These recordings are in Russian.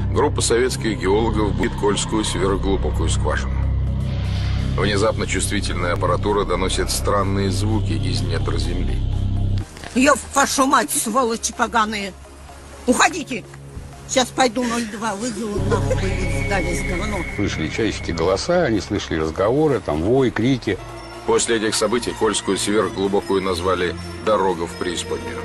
группа советских геологов будет Кольскую сверхглубокую скважину. Внезапно чувствительная аппаратура доносит странные звуки из недр земли. Ёб вашу мать, сволочи поганые! Уходите! Сейчас пойду 02 вызову, нахуй, сдались говно. Слышали человеческие голоса, они слышали разговоры, там вой, крики. После этих событий Кольскую сверхглубокую назвали «Дорога в преисподнюю».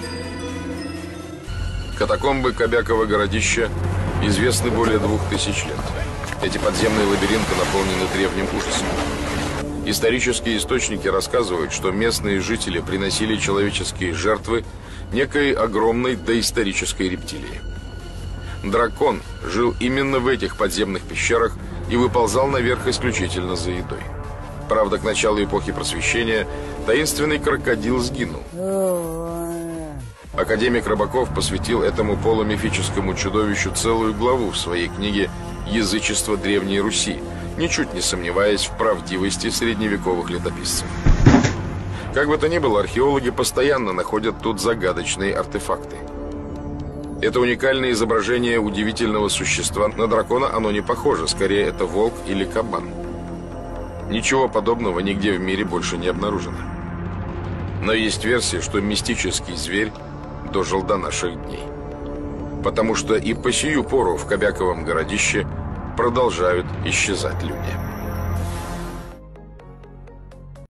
Катакомбы Кобякова городища известны более 2000 лет. Эти подземные лабиринты наполнены древним ужасом. Исторические источники рассказывают, что местные жители приносили человеческие жертвы некой огромной доисторической рептилии. Дракон жил именно в этих подземных пещерах и выползал наверх исключительно за едой. Правда, к началу эпохи Просвещения таинственный крокодил сгинул. Академик Рыбаков посвятил этому полумифическому чудовищу целую главу в своей книге «Язычество Древней Руси», ничуть не сомневаясь в правдивости средневековых летописцев. Как бы то ни было, археологи постоянно находят тут загадочные артефакты. Это уникальное изображение удивительного существа. На дракона оно не похоже, скорее это волк или кабан. Ничего подобного нигде в мире больше не обнаружено. Но есть версия, что мистический зверь дожил до наших дней. Потому что и по сию пору в Кобяковом городище продолжают исчезать люди.